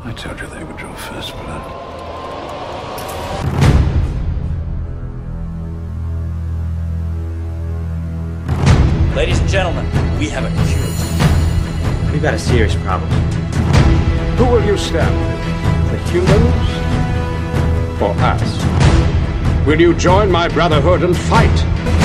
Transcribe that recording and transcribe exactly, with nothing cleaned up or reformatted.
I told you they would draw first blood. Ladies and gentlemen, we have a cure. We've got a serious problem. Who will you stab? The humans or us? Will you join my Brotherhood and fight?